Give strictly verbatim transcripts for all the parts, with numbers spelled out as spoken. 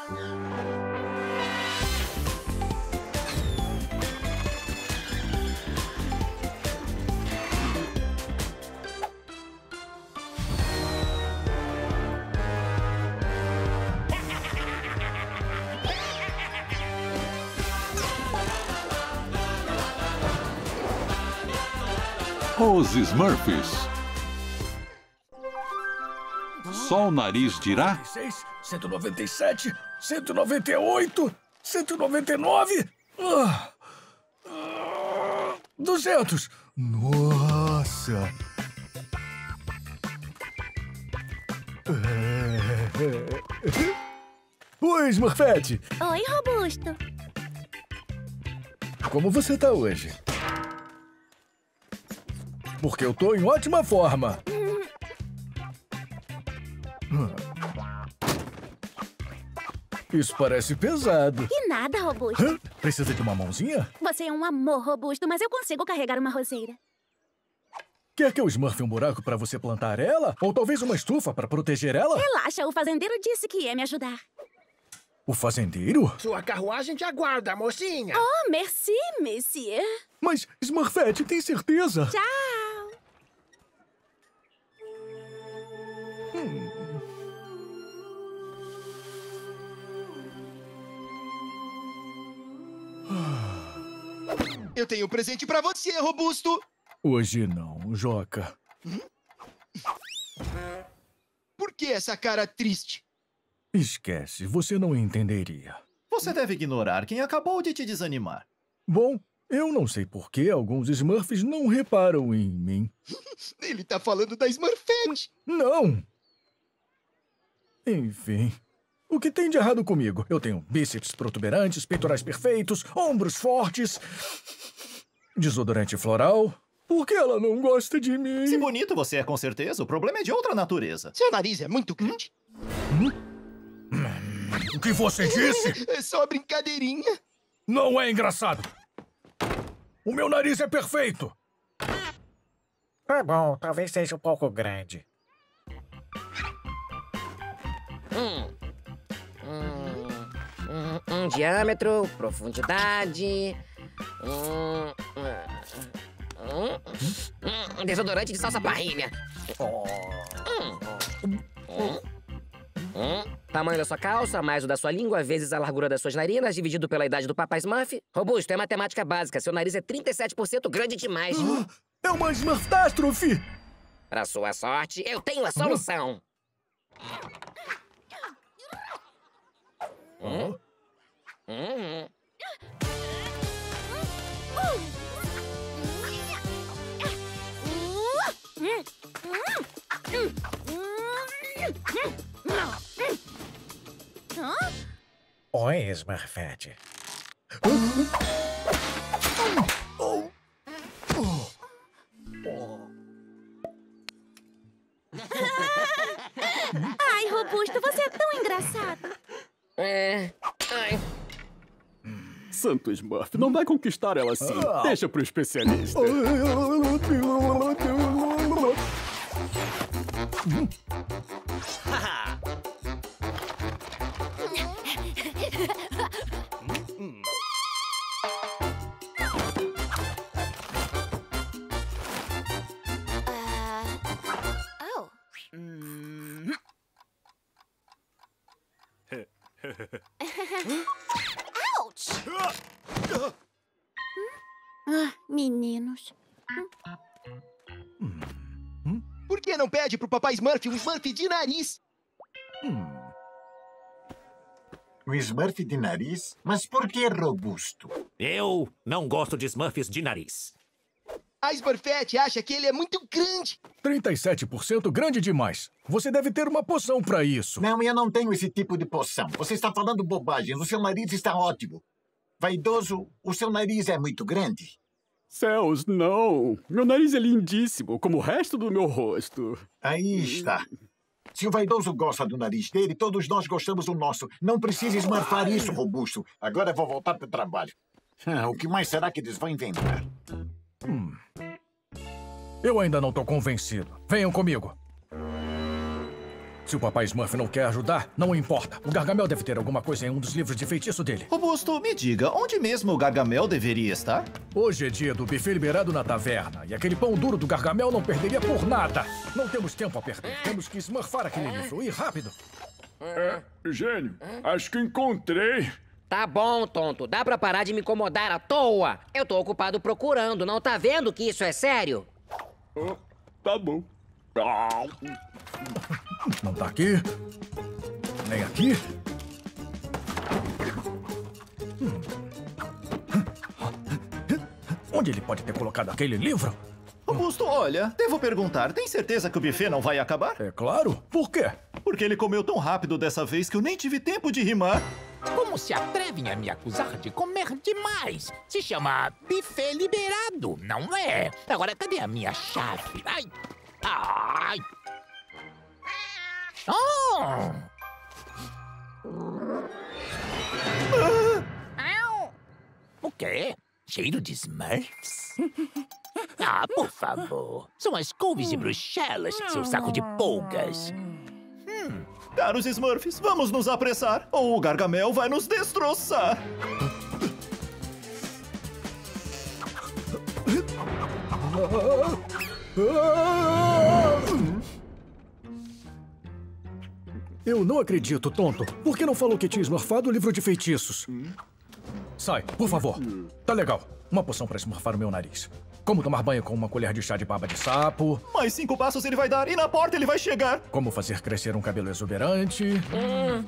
Os Smurfs. Só o nariz dirá? cento e noventa e sete, cento e noventa e oito, cento e noventa e nove, ah, ah, duzentos. Nossa! Oi, Smurfette! Oi, Robusto. Como você tá hoje? Porque eu tô em ótima forma. Isso parece pesado. Que nada, Robusto. Hã? Precisa de uma mãozinha? Você é um amor, Robusto, mas eu consigo carregar uma roseira. Quer que eu smurfe um buraco pra você plantar ela? Ou talvez uma estufa pra proteger ela? Relaxa, o fazendeiro disse que ia me ajudar. O fazendeiro? Sua carruagem te aguarda, mocinha. Oh, merci, monsieur. Mas, Smurfette, tem certeza? Tchau. Hum. Eu tenho um presente pra você, Robusto. Hoje não, Joca. Hum? Por que essa cara triste? Esquece, você não entenderia. Você deve ignorar quem acabou de te desanimar. Bom, eu não sei por que alguns Smurfs não reparam em mim. Ele tá falando da Smurfette. Não! Enfim, o que tem de errado comigo? Eu tenho bíceps protuberantes, peitorais perfeitos, ombros fortes, desodorante floral. Por que ela não gosta de mim? Se bonito você é, com certeza, o problema é de outra natureza. Seu nariz é muito grande. Hum? O que você disse? É só brincadeirinha. Não é engraçado. O meu nariz é perfeito. Tá bom, talvez seja um pouco grande. Hum. Hum. Hum. Um diâmetro, profundidade. Hum. Hum. Hum. Desodorante de salsa barriga. Hum. Hum. Hum. Tamanho da sua calça, mais o da sua língua, vezes a largura das suas narinas, dividido pela idade do papai Smurf. Robusto, é matemática básica. Seu nariz é trinta e sete por cento grande demais. Ah, é uma Smurftástrofe! Pra sua sorte, eu tenho a solução. Hum? Hum? Oi, Smurfette. Ai, Robusto, você é tão engraçado. É... Ai... Santo Smurf, não vai conquistar ela assim. Ah. Deixa pro especialista. Oh. Ouch! Ah, meninos. Por que não pede pro papai Smurf um Smurf de nariz? Hum. Um Smurf de nariz? Mas por que robusto? Eu não gosto de Smurfs de nariz. A Smurfette acha que ele é muito grande. trinta e sete por cento grande demais. Você deve ter uma poção pra isso. Não, eu não tenho esse tipo de poção. Você está falando bobagem. O seu nariz está ótimo. Vaidoso, o seu nariz é muito grande. Céus, não. Meu nariz é lindíssimo, como o resto do meu rosto. Aí está. Se o vaidoso gosta do nariz dele, todos nós gostamos do nosso. Não precisa esmarfar isso, robusto. Agora eu vou voltar para o trabalho. Ah, o que mais será que eles vão inventar? Hum. Eu ainda não tô convencido. Venham comigo. Se o papai Smurf não quer ajudar, não importa. O Gargamel deve ter alguma coisa em um dos livros de feitiço dele. Robusto, me diga, onde mesmo o Gargamel deveria estar? Hoje é dia do buffet liberado na taverna. E aquele pão duro do Gargamel não perderia por nada. Não temos tempo a perder. Temos que smurfar aquele livro. E rápido. É, gênio, acho que encontrei. Tá bom, tonto. Dá pra parar de me incomodar à toa. Eu tô ocupado procurando. Não tá vendo que isso é sério? Oh, tá bom. Ah. Não tá aqui. Nem aqui. Hum. Onde ele pode ter colocado aquele livro? Robusto, olha, devo perguntar, tem certeza que o buffet não vai acabar? É claro. Por quê? Porque ele comeu tão rápido dessa vez que eu nem tive tempo de rimar. Como se atrevem a me acusar de comer demais? Se chama buffet liberado, não é? Agora, cadê a minha chave? Ai! Ai! Oh! Ah! O quê? Cheiro de Smurfs? Ah, por favor. São as couves de Bruxelas, seu saco de pulgas. Hum. Caros Smurfs, vamos nos apressar, ou o Gargamel vai nos destroçar. Eu não acredito, tonto. Por que não falou que tinha smurfado o livro de feitiços? Sai, por favor. Tá legal. Uma poção pra smurfar o meu nariz. Como tomar banho com uma colher de chá de baba de sapo. Mais cinco passos ele vai dar e na porta ele vai chegar. Como fazer crescer um cabelo exuberante. Hum.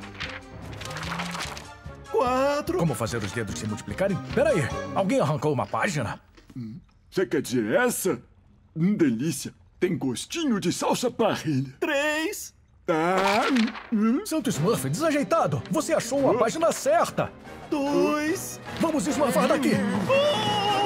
Quatro. Como fazer os dedos se multiplicarem. Peraí, alguém arrancou uma página? Você quer dizer essa? Hum, delícia. Tem gostinho de salsa parrilha. Três. Tá. Hum. Santo Smurf, desajeitado. Você achou a oh. página certa. Dois. Vamos smurfar daqui. Oh.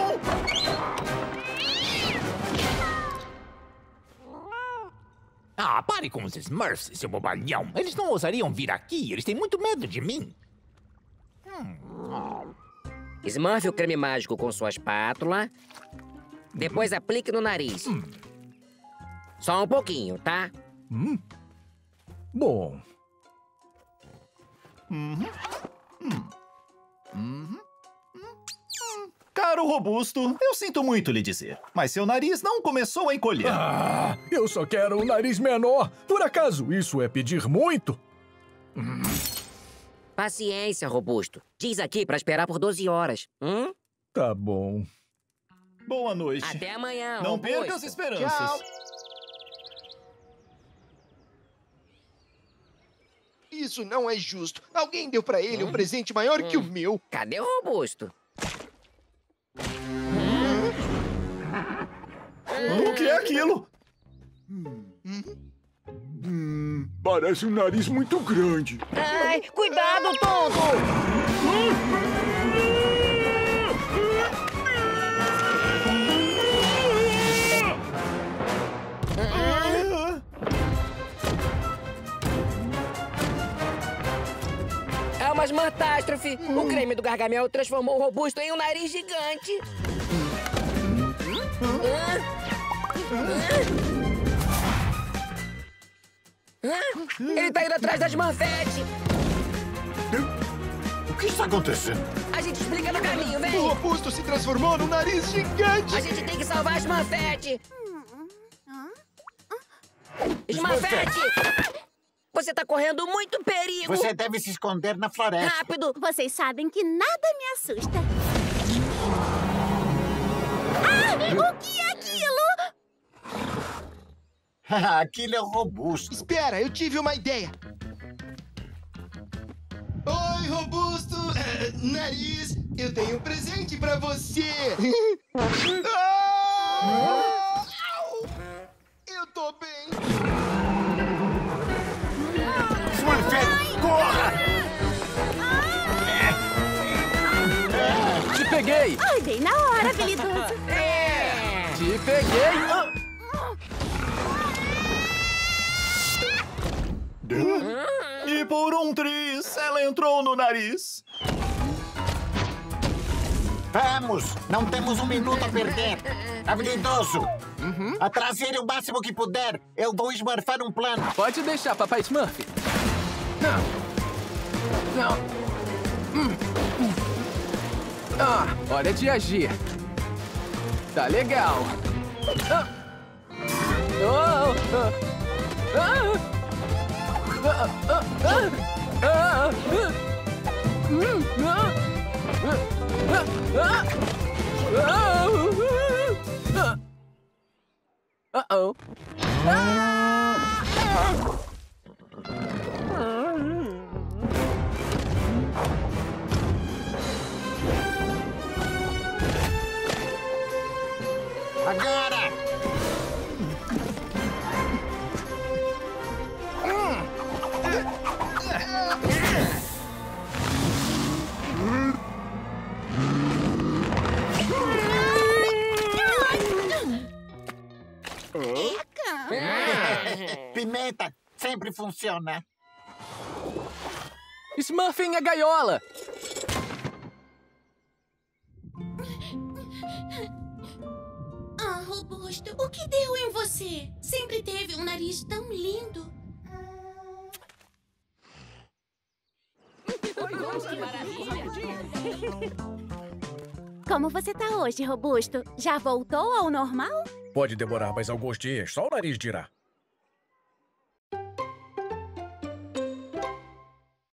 Ah, pare com os Smurfs, seu bobalhão. Eles não ousariam vir aqui. Eles têm muito medo de mim. Hum. Oh. Smurfe o creme mágico com sua espátula. Depois aplique no nariz. Hum. Só um pouquinho, tá? Hum. Bom. Uhum. Hum. Uhum. Caro Robusto, eu sinto muito lhe dizer, mas seu nariz não começou a encolher. Ah, eu só quero um nariz menor. Por acaso isso é pedir muito? Hum. Paciência, Robusto. Diz aqui pra esperar por doze horas. Hum? Tá bom. Boa noite. Até amanhã, Não Robusto. perca as esperanças. Tchau. Isso não é justo. Alguém deu pra ele hum? um presente maior hum. que o meu. Cadê o Robusto? O que é aquilo? Hum. Hum, parece um nariz muito grande. Ai, cuidado, tonto! É uma catástrofe! O creme do Gargamel transformou o Robusto em um nariz gigante. Ele tá indo atrás das manfetes. O que está acontecendo? A gente explica no caminho, vem. O Robusto se transformou num nariz gigante. A gente tem que salvar as manfetes. Manfete! Você tá correndo muito perigo. Você deve se esconder na floresta. Rápido. Vocês sabem que nada me assusta. Ah, o que é aquilo? Aquilo é o Robusto. Espera, eu tive uma ideia. Oi, Robusto. Uh, nariz, eu tenho um presente pra você. Ah! Eu tô bem. Smurfette, corra! Te peguei! Ai, bem na hora, habilidoso. É. Te peguei! Ah. E por um triz, ela entrou no nariz. Vamos! Não temos um minuto a perder. Habilidoso, Uhum. Atrase ele o máximo que puder. Eu vou esmurfar um plano. Pode deixar, Papai Smurf. Não. Não. Hum. Hum. Ah, hora de agir. Tá legal. Ah. Oh, oh. Ah. Ah, ah, ah. Ah. Hum. Ah. Ah. Ah. Ah. Uh-oh. Ah. Agora! Pimenta sempre funciona. Smurfem a gaiola! Ah, Robusto, o que deu em você? Sempre teve um nariz tão lindo. Como você tá hoje, Robusto? Já voltou ao normal? Pode demorar mais alguns dias, só o nariz dirá.